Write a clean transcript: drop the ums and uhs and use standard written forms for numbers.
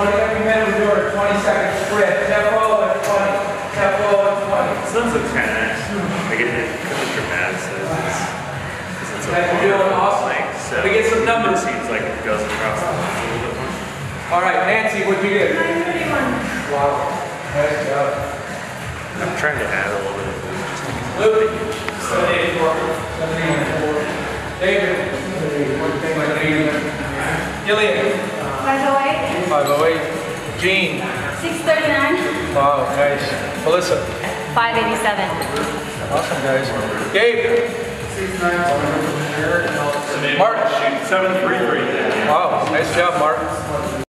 every minute we're doing a 20-second sprint. Tempo at 20. Tempo at 20. So this looks kind of nice. Like it could be dramatic. So it's You're doing awesome. Like, so we get some numbers. It seems like it goes across the line a little bit more. All right, Nancy, what do you do? 9:31. Wow. Nice job. I'm trying to add a little bit of boost just to Luke. 784. David. What do you think about Gillian. 508. 508. Gene. 639. Wow, nice. Melissa. 587. Awesome, guys. Gabe. 6'9". Mark. 733. Wow, nice job, Mark.